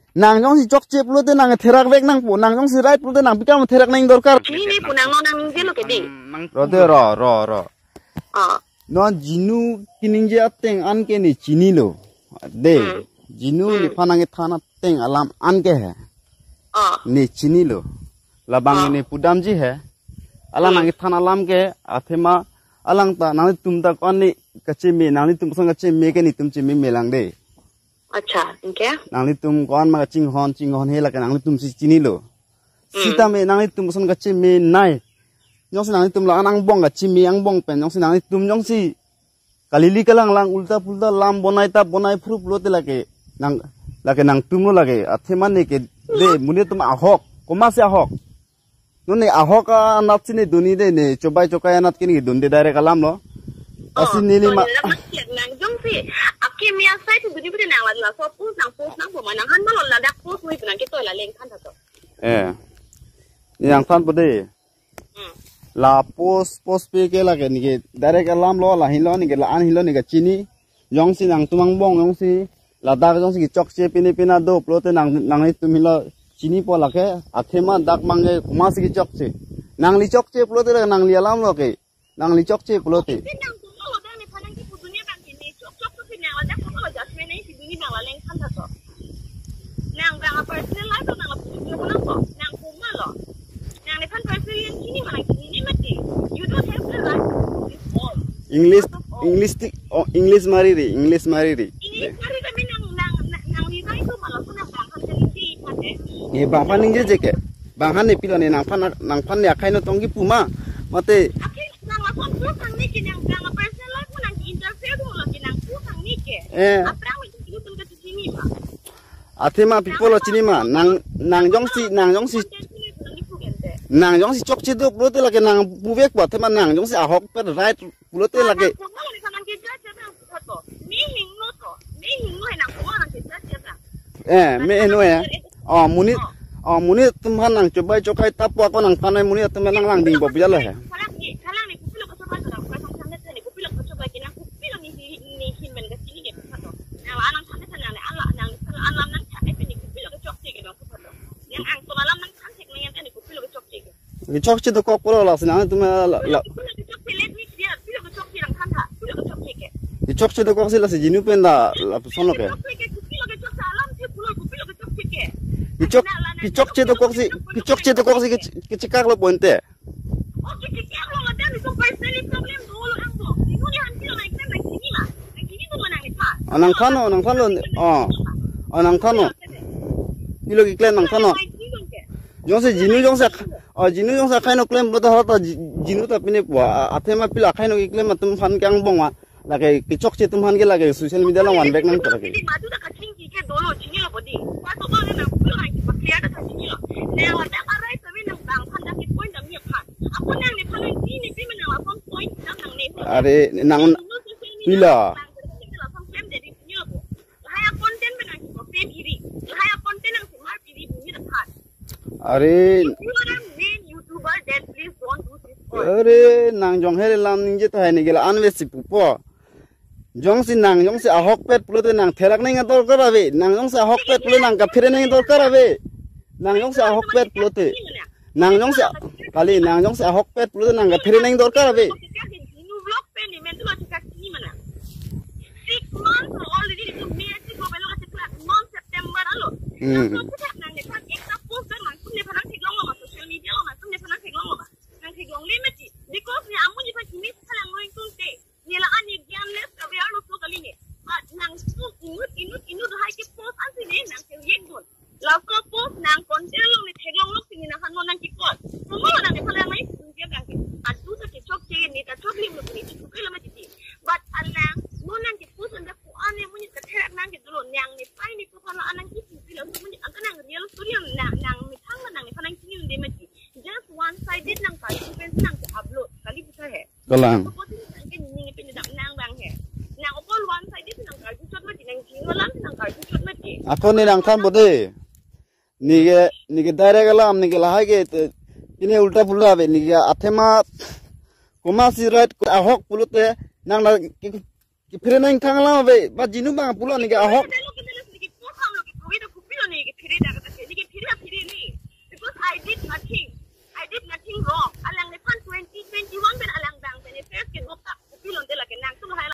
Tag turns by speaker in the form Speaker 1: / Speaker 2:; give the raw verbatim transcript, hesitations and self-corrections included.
Speaker 1: nang jong si chok che pulo te nang therak vek nang pu nang jong si right pulo te nang pikam therak nang dorkar
Speaker 2: Ini ni punang no nang ning jelo kedi.
Speaker 1: ro de ro ro ro
Speaker 2: Ah.
Speaker 1: no jinu kining je ateng an ke ni chini lo de jinu ni phanang thana teng alam an ke hai
Speaker 2: Ah.
Speaker 1: ni chini lo labang ni pudam ji hai alang nang thana alam ke athema alang ta nang tum ta kon ni kache me nang ni tum sang kache me ke ni tum che me melang de
Speaker 2: Acha, ingke?
Speaker 1: nangli tum kon ma ching hon ching hon hela ka nangli tum si chini lo sita me nangli tum son ka che me nai nyong si nangli tum la anang bong ka chi me ang bong pen nyong si nangli tum nyong si kalili kalang lang ulta pulta lam bonai ta bonai frup lo te lake nang lake nang tum lo lake atheman ne ke de muni tum ahok koma se ahok nune ahok ka nat sini duni de ne chobai chokai anat kini dunde dare kalam lo asin nili ma
Speaker 2: nang jong si aki mia sai tu budi budi nang la so pus nang pus nang puma nang han malon la dak pus wi nang ki toy la leng kan ta to
Speaker 1: eh yang fan pode la pos pos pe ke la ke ni ke dare ka lam lo la hin lo ni ke la an hin lo ni ke chini yong si nang tumang bong yong si la dak yong si chok che pini pina do plote nang nang ni tum lo chini po la ke athema dak mangai kuma si chok che nang li chok che plote la nang li alam lo ke nang li chok che plote
Speaker 2: nang bang apa personal life nang la punya nang ko nang kuma lo nang ni pan personal yang kini mana kini mati you don't have the right to this all
Speaker 1: english english oh english mari ri english mari ri
Speaker 2: ini mari kami nang nang nang ni rai tu malah tu nang bang han jadi pate
Speaker 1: ni bang pan ning je ke bang han ni pilo ni nang pan nang pan ya khai no tonggi puma mate
Speaker 2: aki nang la kon tu sang ni ke nang bang personal life nang interfere tu lo nang tu sang ni ke
Speaker 1: eh
Speaker 2: apa yang itu tu ke sini ba
Speaker 1: athema people chini ma nang nang jong si nang jong si nang jong si chok chi do pulote lage nang buvek ba thema nang jong si ahok per right pulote lage eh me eno ya oh muni oh muni tumhan nang cobai chokai tapu ko nang panai muni tum nang lang ding bo bijala he ni chok chi do ko polo la sina tum la ni chok chi do ko sila si jinu penda la sono ke ni chok ki chok chi do ko si ki chok chi do ko si ki chikak lo bonte anang khano anang khano oh anang khano ilo ki klen nang khano jong se jinu jong se oh jinu jong se khaino klem bota hata jinu ta pine wa athema pila khaino ki klem tum phan kyang bong wa lage ki chok che tum han ge lage social media la wan back nang ta ke are nang pila are are nang jong hele lam ning je ta ni gela anwesi pupo jong si nang jong si ahok pet pulo nang therak nang dor karabe nang jong si ahok pet pulo nang ka phire nang dor karabe nang jong si ahok pet pulo te nang jong si kali nang jong si ahok pet pulo nang ka phire nang dor karabe hmm Galang. Ako ni nang kan bode. Nige nige dare galam nige lahai ge ini ulta pula be nige athema koma si right ahok pulute nang na ki phire nang thangla be ba jinu bang pula nige ahok